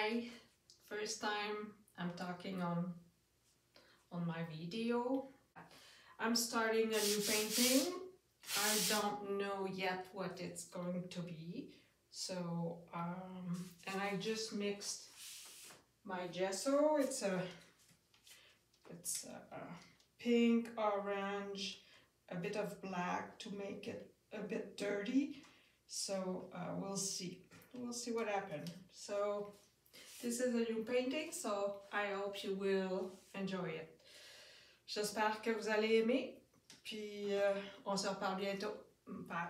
Hi, first time I'm talking on my video. I'm starting a new painting. I don't know yet what it's going to be. So, and I just mixed my gesso. It's a pink, orange, a bit of black to make it a bit dirty. So we'll see. We'll see what happens. So this is a new painting, so I hope you will enjoy it. J'espère que vous allez aimer. Puis on se reparle bientôt. Bye.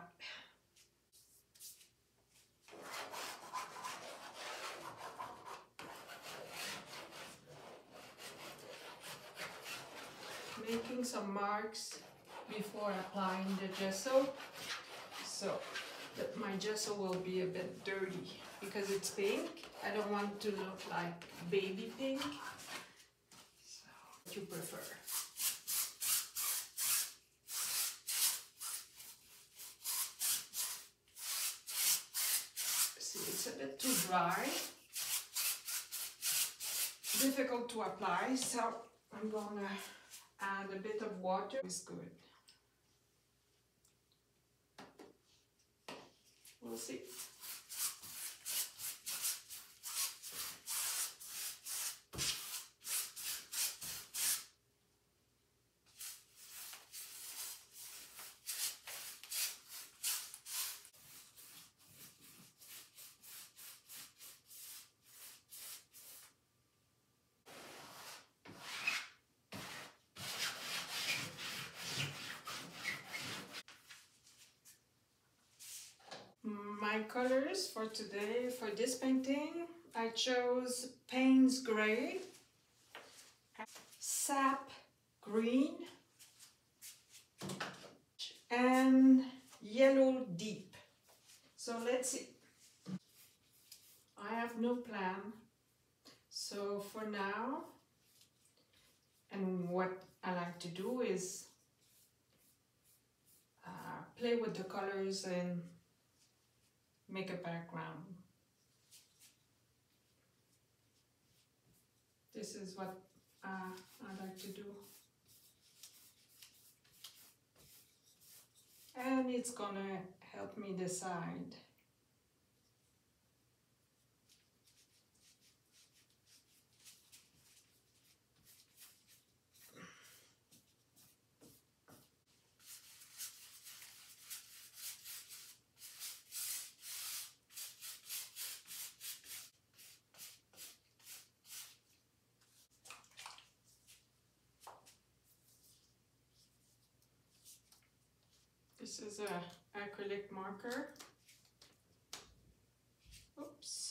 Making some marks before applying the gesso, so that my gesso will be a bit dirty because it's pink. I don't want to look like baby pink. So, what you prefer? See, it's a bit too dry, difficult to apply, so I'm gonna add a bit of water. It's good. We'll see. My colors for today, for this painting, I chose Payne's Gray, Sap Green, and Yellow Deep. So let's see. I have no plan. So for now, and what I like to do is play with the colors and make a background. This is what I like to do. And it's gonna help me decide. This is a acrylic marker. Oops.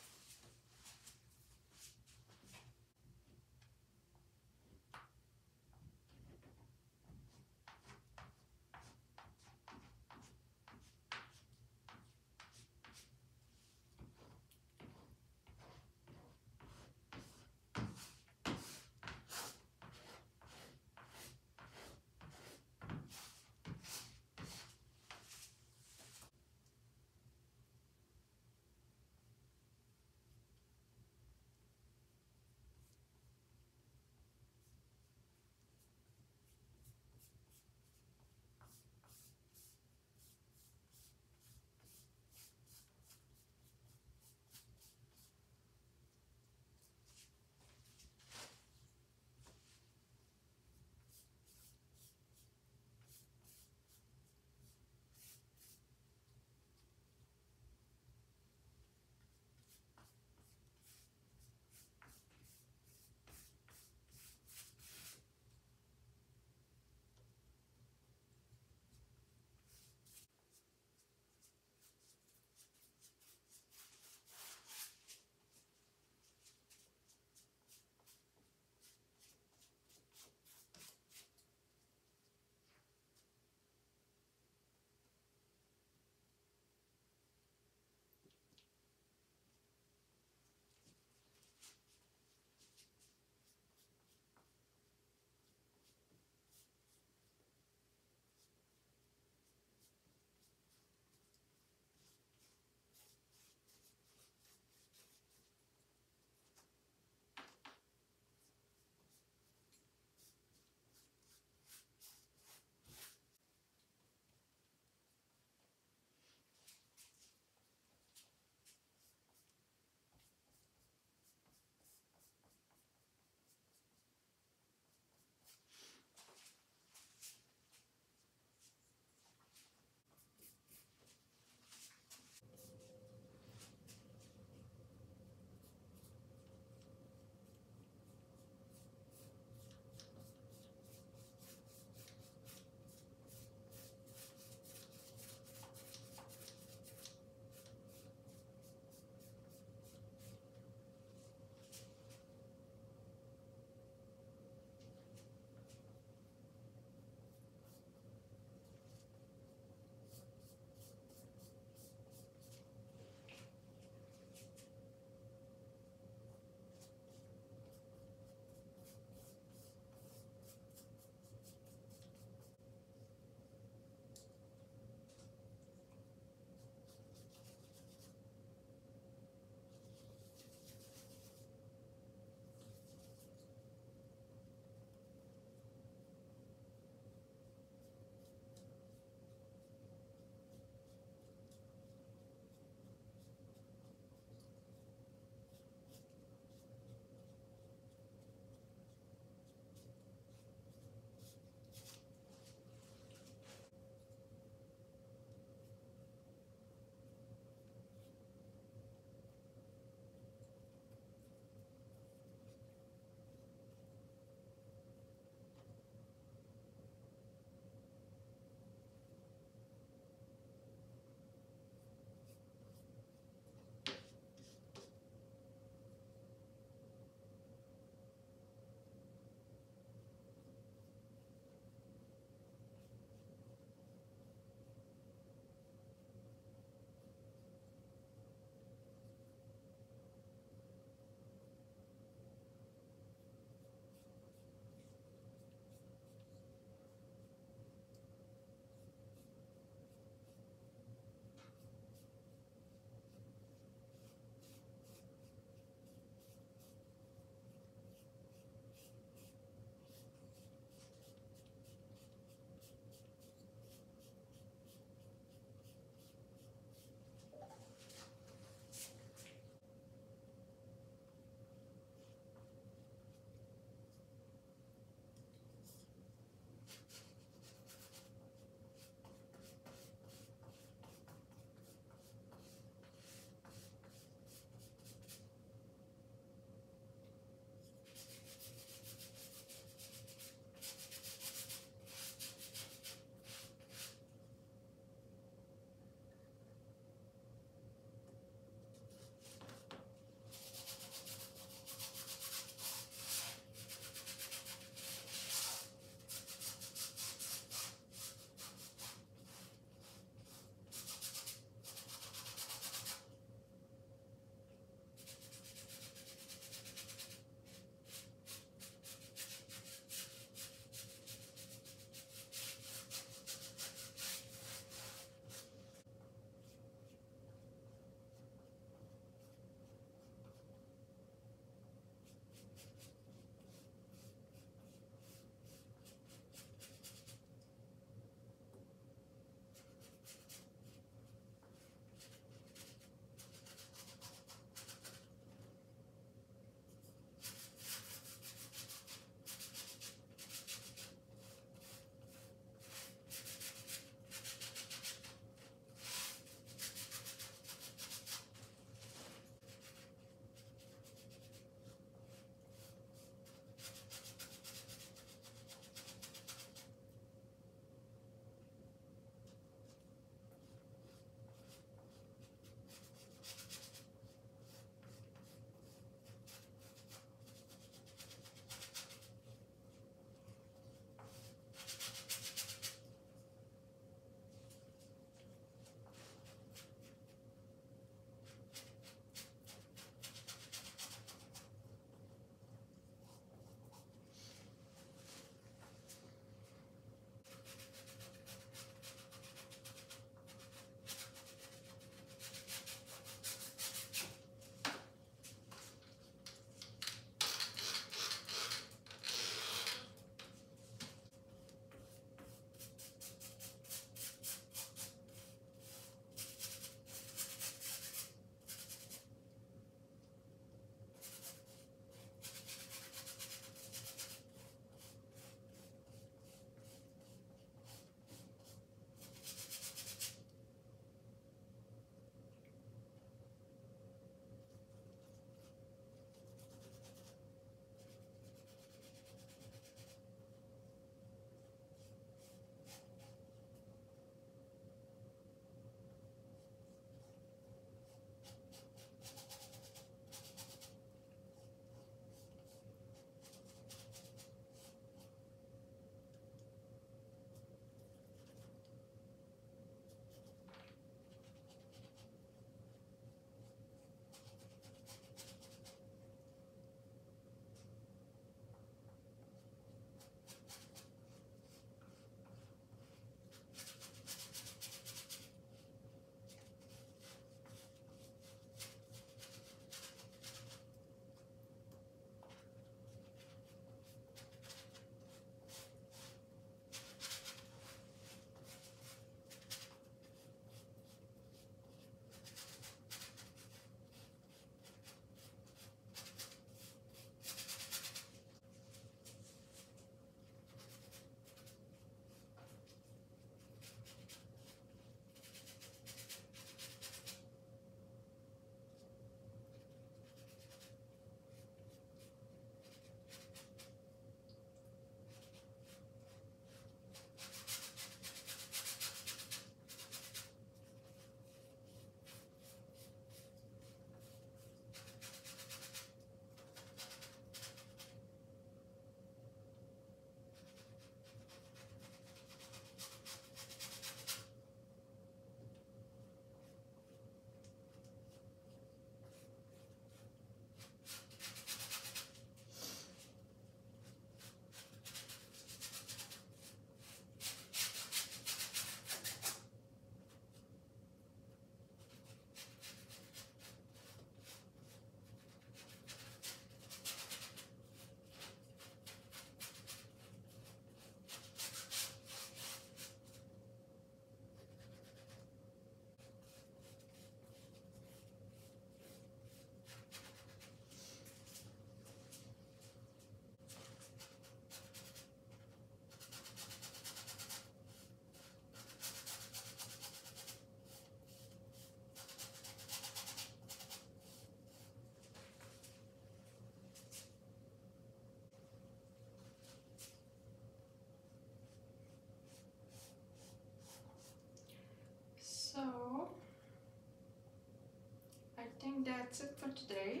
that's it for today,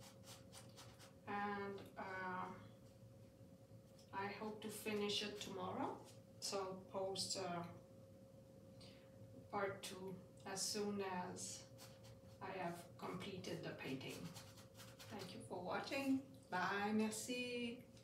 and I hope to finish it tomorrow, so post part 2 as soon as I have completed the painting. Thank you for watching. Bye, merci.